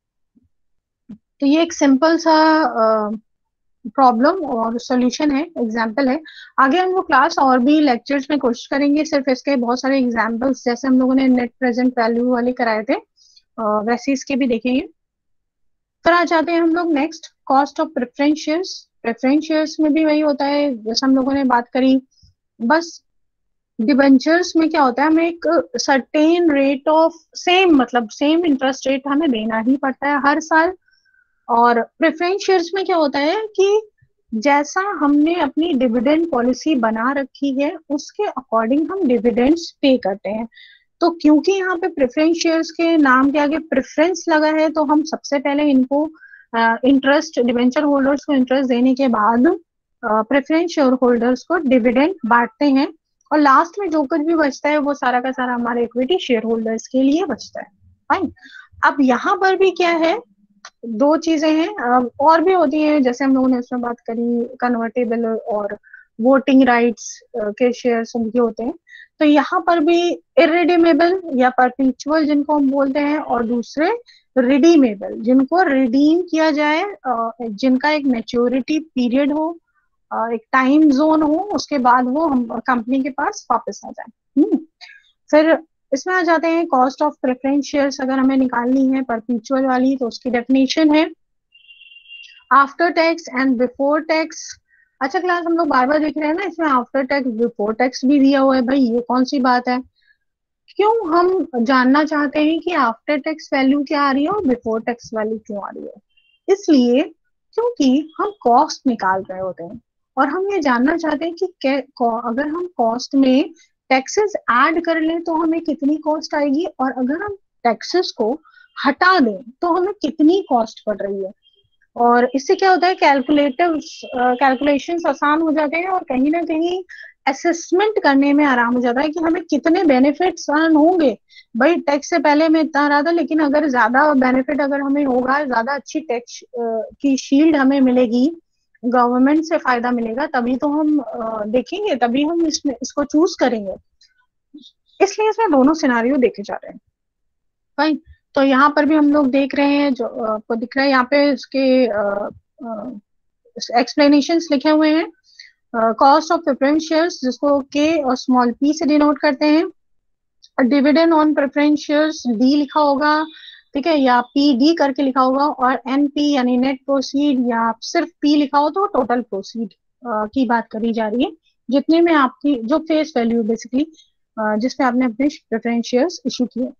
तो ये एक सिंपल सा प्रॉब्लम और सॉल्यूशन है, एग्जाम्पल है। आगे हम लोग क्लास और भी लेक्चर्स में कोशिश करेंगे सिर्फ इसके बहुत सारे एग्जाम्पल्स, जैसे हम लोगों ने नेट प्रेजेंट वैल्यू वाले कराए थे वैसे इसके भी देखेंगे। फिर आ जाते हैं हम लोग next, cost of preference shares. Preference shares में भी वही होता है जैसे हम लोगों ने बात करी, बस डिबेंचर्स में क्या होता है, हमें एक सर्टेन रेट ऑफ सेम, मतलब सेम इंटरेस्ट रेट हमें देना ही पड़ता है हर साल। और प्रेफरेंस शेयर्स में क्या होता है कि जैसा हमने अपनी डिविडेंड पॉलिसी बना रखी है उसके अकॉर्डिंग हम डिविडेंड्स पे करते हैं। तो क्योंकि यहाँ पे प्रेफरेंस शेयर्स के नाम के आगे प्रेफरेंस लगा है, तो हम सबसे पहले इनको इंटरेस्ट डिवेंचर होल्डर्स को इंटरेस्ट देने के बाद प्रेफरेंस शेयर होल्डर्स को डिविडेंड बांटते हैं, और लास्ट में जो कुछ भी बचता है वो सारा का सारा हमारे इक्विटी शेयर होल्डर्स के लिए बचता है। फाइन। अब यहाँ पर भी क्या है, दो चीजें हैं और भी होती हैं, जैसे हम लोगों ने इसमें बात करी कन्वर्टेबल और वोटिंग राइट्स के शेयर्स उनके होते हैं। तो यहाँ पर भी इरिडीमेबल या परपेचुअल जिनको हम बोलते हैं, और दूसरे रिडीमेबल जिनको रिडीम किया जाए, जिनका एक मैच्योरिटी पीरियड हो, एक टाइम जोन हो, उसके बाद वो हम कंपनी के पास वापस आ जाए। फिर इसमें आ जाते हैं कॉस्ट ऑफ प्रेफरेंस शेयर्स। अगर हमें निकालनी है परपेचुअल वाली, तो उसकी डेफिनेशन है after tax and before tax. अच्छा क्लास, हम लोग बार बार देख रहे हैं ना, इसमें आफ्टर टैक्स बिफोर टैक्स भी दिया हुआ है। भाई ये कौन सी बात है? क्यों हम जानना चाहते हैं कि आफ्टर टैक्स वैल्यू क्या आ रही है और बिफोर टैक्स वैल्यू क्यों आ रही है? इसलिए क्योंकि हम कॉस्ट निकाल रहे होते हैं, और हम ये जानना चाहते हैं कि अगर हम कॉस्ट में टैक्सेस ऐड कर लें तो हमें कितनी कॉस्ट आएगी, और अगर हम टैक्सेस को हटा दें तो हमें कितनी कॉस्ट पड़ रही है। और इससे क्या होता है, कैलकुलेटिव कैलकुलेशंस आसान हो जाते हैं, और कहीं ना कहीं असेसमेंट करने में आराम हो जाता है कि हमें कितने बेनिफिट्स अर्न होंगे। भाई टैक्स से पहले मैं इतना रहा था, लेकिन अगर ज्यादा बेनिफिट अगर हमें होगा, ज्यादा अच्छी टैक्स की शील्ड हमें मिलेगी, गवर्नमेंट से फायदा मिलेगा, तभी तो हम देखेंगे, तभी हम इसमें इसको चूज करेंगे। इसलिए इसमें दोनों सिनारियो देखे जा रहे हैं। फाइन। तो यहाँ पर भी हम लोग देख रहे हैं, जो आपको दिख रहा है यहाँ पे इसके एक्सप्लेनेशंस लिखे हुए हैं। कॉस्ट ऑफ प्रेफरेंस शेयर्स, जिसको के और स्मॉल पी से डिनोट करते हैं। Dividend on preference shares D लिखा होगा, ठीक है, या पी डी करके लिखा होगा, और एन पी यानी नेट प्रोसीड, या सिर्फ पी लिखा हो तो टोटल प्रोसीड की बात करी जा रही है, जितने में आपकी जो फेस वैल्यू बेसिकली जिसपे आपने अपने प्रेफरेंस शेयर्स इशू किए।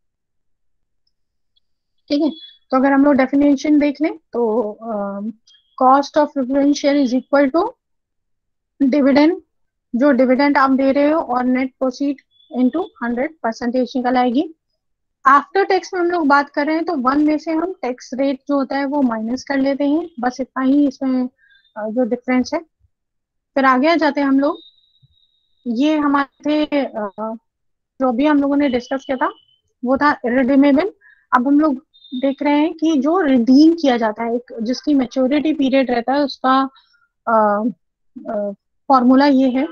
ठीक है, तो अगर हम लोग डेफिनेशन देख लें तो cost of preference share is equal to dividend, जो डिविडेंड आप दे रहे हो, और net proceed into hundred percentage निकल आएगी। आफ्टर टैक्स में हम लोग बात कर रहे हैं तो वन में से हम टैक्स रेट जो होता है वो माइनस कर लेते हैं, बस इतना ही इसमें जो डिफरेंस है। फिर आगे आ जाते हैं हम लोग, ये हमारे जो भी हम लोगों ने डिस्कस किया था वो था रिडीमेबल। अब हम लोग देख रहे हैं कि जो रिडीम किया जाता है, एक जिसकी मैच्योरिटी पीरियड रहता है, उसका फॉर्मूला ये है,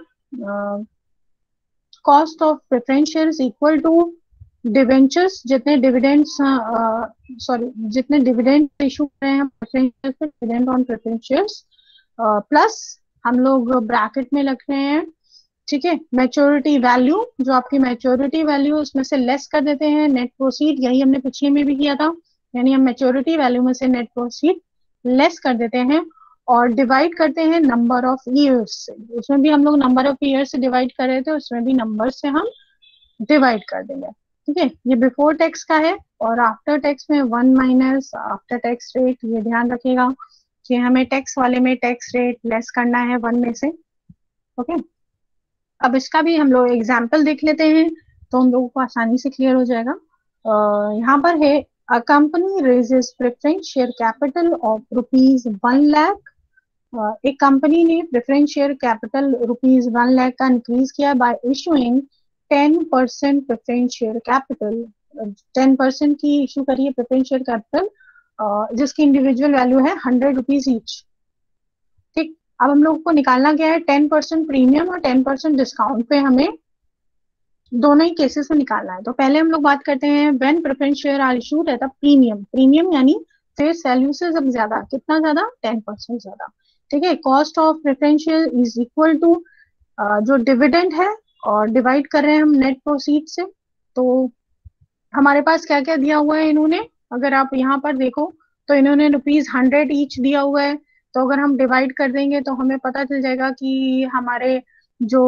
cost of preference shares equal to debentures, जितने डिविडेंड सॉरी जितने डिविडेंड इशू कर रहे हैं प्रेफरेंस शेयर्स पे, dividend on preference shares, plus हम लोग ब्रैकेट में लिख रहे हैं, ठीक है, मैच्योरिटी वैल्यू, जो आपकी मैच्योरिटी वैल्यू उसमें से लेस कर देते हैं नेट प्रोसीड। यही हमने पिछले में भी किया था, यानी हम मैच्योरिटी वैल्यू में से नेट प्रोसीड लेस कर देते हैं, और डिवाइड करते हैं नंबर ऑफ ईयर्स से। उसमें भी हम लोग नंबर ऑफ ईयर्स से डिवाइड कर रहे थे, उसमें भी नंबर से हम डिवाइड कर देंगे। ठीक है, ये बिफोर टैक्स का है, और आफ्टर टैक्स में one minus after tax rate, ये ध्यान रखिएगा कि हमें टैक्स वाले में टैक्स रेट लेस करना है वन में से। ओके, अब इसका भी हम लोग एग्जाम्पल देख लेते हैं तो हम लोगों को आसानी से क्लियर हो जाएगा। uh, यहाँ पर है, a company raises preference share capital of rupees one lakh. एक कंपनी ने preference share capital rupees one lakh का इंक्रीज किया by issuing ten percent preference share capital. Ten percent की इशू करिए प्रेफरेंस शेयर कैपिटल, जिसकी इंडिविजुअल वैल्यू है हंड्रेड रुपीज ईच। ठीक, अब हम लोग को निकालना क्या है, टेन परसेंट प्रीमियम और टेन परसेंट डिस्काउंट पे हमें दोनों ही केसेस में निकालना है। तो पहले हम लोग बात करते हैं when preference share are issued at a premium. Premium यानी फेस वैल्यू से जब ज्यादा, कितना ज्यादा, टेन परसेंट ज्यादा। ठीक है, cost of preference share is equal to जो डिविडेंड है, और डिवाइड कर रहे हैं हम नेट प्रोसीड से। तो हमारे पास क्या क्या दिया हुआ है इन्होंने, अगर आप यहाँ पर देखो तो इन्होंने रुपीज हंड्रेड ईच दिया हुआ है। तो अगर हम डिवाइड कर देंगे तो हमें पता चल जाएगा कि हमारे जो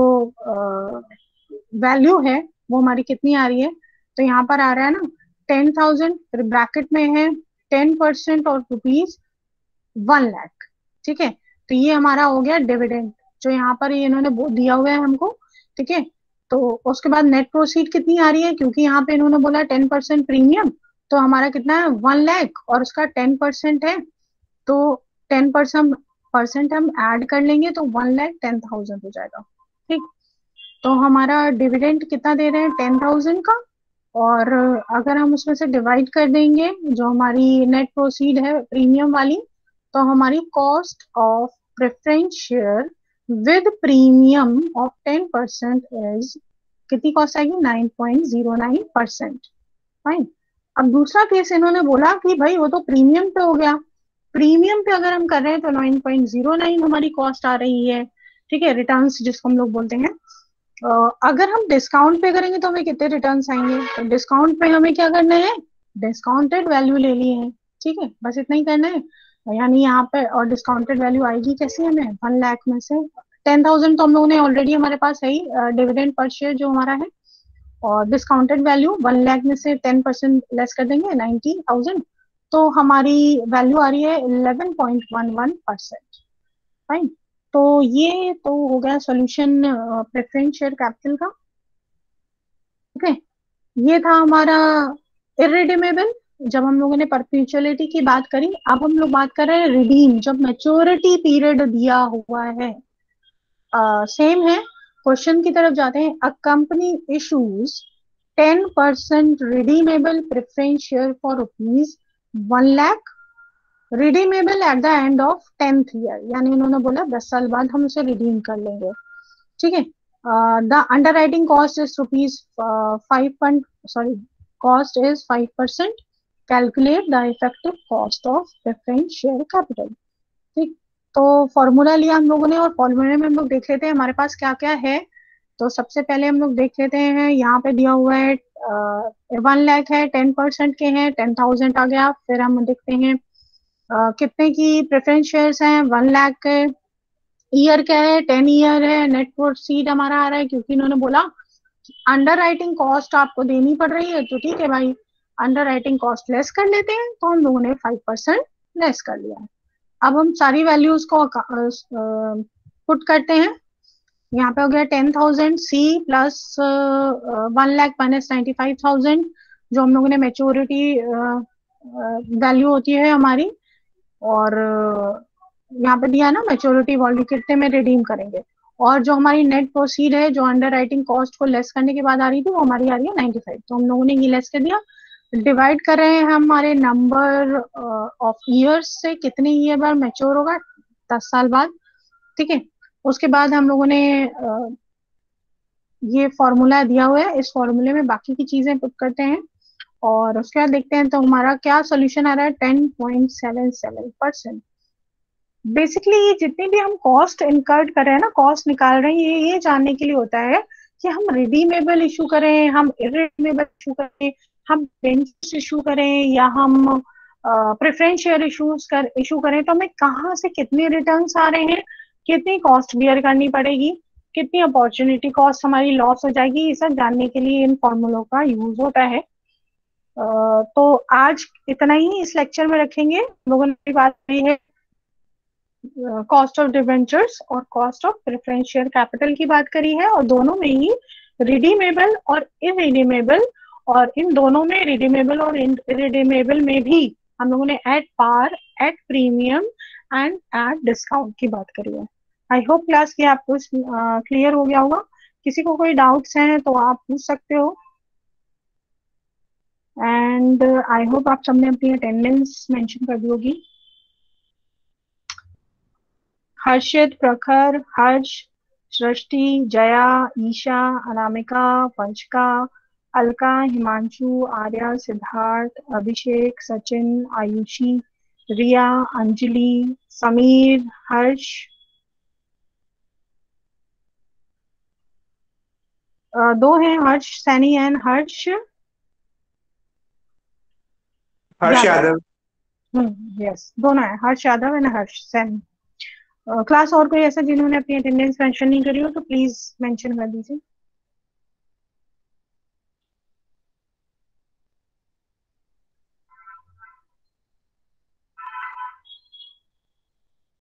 वैल्यू है वो हमारी कितनी आ रही है। तो यहाँ पर आ रहा है ना टेन थाउजेंड, फिर ब्रैकेट में है टेन परसेंट और रुपीज वन लाख। ठीक है, तो ये हमारा हो गया डिविडेंड, जो यहाँ पर इन्होंने दिया हुआ है हमको। ठीक है, तो उसके बाद नेट प्रोसीड कितनी आ रही है, क्योंकि यहाँ पे इन्होंने बोला टेन परसेंट प्रीमियम, तो हमारा कितना है वन लाख और उसका टेन परसेंट है, तो टेन परसेंट परसेंट हम ऐड कर लेंगे तो वन लाख टेन थाउजेंड हो जाएगा। ठीक, तो हमारा डिविडेंड कितना दे रहे हैं, टेन थाउजेंड का, और अगर हम उसमें से डिवाइड कर देंगे जो हमारी नेट प्रोसीड है प्रीमियम वाली, तो हमारी cost of preference share with premium of ten percent is कितनी कॉस्ट आएगी, nine point zero nine percent. Fine. अब दूसरा केस इन्होंने बोला कि भाई वो तो प्रीमियम पे हो गया, प्रीमियम पे अगर हम कर रहे हैं तो नाइन पॉइंट जीरो नाइन हमारी कॉस्ट आ रही है, ठीक है, रिटर्न्स जिसको हम लोग बोलते हैं। uh, अगर हम डिस्काउंट पे करेंगे तो हमें कितने रिटर्न्स आएंगे, तो डिस्काउंट पे हमें क्या करना है, डिस्काउंटेड वैल्यू ले ली है, ठीक है, बस इतना ही करना है। यानी यहाँ पे और डिस्काउंटेड वैल्यू आएगी कैसे, हमें वन लाख में से टेन थाउजेंड तो हम लोगों ने ऑलरेडी हमारे पास है ही डिविडेंड पर शेयर जो हमारा है, और डिस्काउंटेड वैल्यू वन लाख में से टेन परसेंट लेस कर देंगे नाइन्टी थाउजेंड, तो हमारी वैल्यू आ रही है eleven point one one percent. Fine. तो ये तो हो गया सॉल्यूशन प्रेफरेंस शेयर कैपिटल का। ओके, ये था हमारा इररिडीमेबल, जब हम लोगों ने परपेचुअलिटी की बात करी। अब हम लोग बात कर रहे हैं रिडीम, जब मैच्योरिटी पीरियड दिया हुआ है। सेम uh, है, क्वेश्चन की तरफ जाते हैं। A company issues ten percent redeemable preference share for rupees one lakh redeemable at the end of tenth year, यानी उन्होंने बोला दस साल बाद हम उसे रिडीम कर लेंगे, ठीक है। The underwriting cost is rupees five point sorry cost is five percent, calculate the effective cost of preference share capital. ठीक, तो फॉर्मूला लिया हम लोगों ने, और फॉर्मूले में हम लोग देख लेते हैं हमारे पास क्या क्या है। तो सबसे पहले हम लोग देख लेते हैं, यहाँ पे दिया हुआ है वन uh, लाख है, टेन परसेंट के हैं, टेन थाउजेंड आ गया। फिर हम देखते हैं Uh, कितने की प्रेफरेंस शेयर्स हैं, वन लाख के, ईयर क्या है, टेन ईयर है, नेट प्रोसीड हमारा आ रहा है, क्योंकि इन्होंने बोला अंडर राइटिंग कॉस्ट आपको देनी पड़ रही है, तो ठीक है भाई, अंडर राइटिंग कॉस्ट लेस कर लेते हैं, तो हम लोगों ने फाइव परसेंट लेस कर लिया है। अब हम सारी वैल्यूज को पुट करते हैं। यहाँ पे हो गया ten thousand C plus one lakh minus ninety five thousand, जो हम लोगों ने मेच्योरिटी वैल्यू होती है हमारी, और यहाँ पे दिया ना मैच्योरिटी वैल्यू कितने में रिडीम करेंगे, और जो हमारी नेट प्रोसीड है जो अंडर राइटिंग कॉस्ट को लेस करने के बाद आ रही थी वो हमारी आ रही है नाइन्टी फाइव, तो हम लोगों ने ये लेस कर दिया। डिवाइड कर रहे हैं हमारे नंबर ऑफ ईयर्स से, कितने ईयर बाद मैच्योर होगा, दस साल बाद, ठीक है। उसके बाद हम लोगों ने uh, ये फॉर्मूला दिया हुआ है, इस फॉर्मूले में बाकी की चीजें पुट करते हैं, और उसके बाद देखते हैं तो हमारा क्या सोल्यूशन आ रहा है, ten point seven seven percent. Basically ये जितनी भी हम कॉस्ट इनकर्ड कर रहे हैं ना, कॉस्ट निकाल रहे हैं, ये ये जानने के लिए होता है कि हम रिडीमेबल इशू करें, हम इररिडीमेबल इशू करें, हम बेंच इशू करें, या हम प्रेफरेंस शेयर इशूज कर इशू करें, तो हमें कहाँ से कितने रिटर्न्स आ रहे हैं, कितनी कॉस्ट बियर करनी पड़ेगी, कितनी अपॉर्चुनिटी कॉस्ट हमारी लॉस हो जाएगी, ये सब जानने के लिए इन फॉर्मूलों का यूज होता है। Uh, तो आज इतना ही इस लेक्चर में रखेंगे। लोगों ने बात की है कॉस्ट ऑफ डिवेंचर्स और cost of preference share capital की बात करी है, और दोनों में ही रिडीमेबल और इरिडीमेबल, और इन दोनों में रिडीमेबल और इरिडीमेबल में भी हम लोगों ने at par, at premium and at discount की बात करी है। आई होप क्लास की आपको क्लियर हो गया होगा। किसी को कोई डाउट्स हैं तो आप पूछ सकते हो, एंड आई होप आप सबने अपनी अटेंडेंस मेंशन कर दी होगी। हर्षित, प्रखर, हर्ष, सृष्टि, जया, ईशा, अनामिका, पंचका, अलका, हिमांशु, आर्या, सिद्धार्थ, अभिषेक, सचिन, आयुषी, रिया, अंजलि, समीर, हर्ष, uh, दो हैं, Harsh Saini and Harsh Harsh Yadav. Hmm yes, दोनों है, हर्ष यादव एंड हर्ष सैनी। क्लास और कोई ऐसा जिन्होंने अपनी अटेंडेंस मेंशन नहीं करी हो तो प्लीज मेंशन कर दीजिए।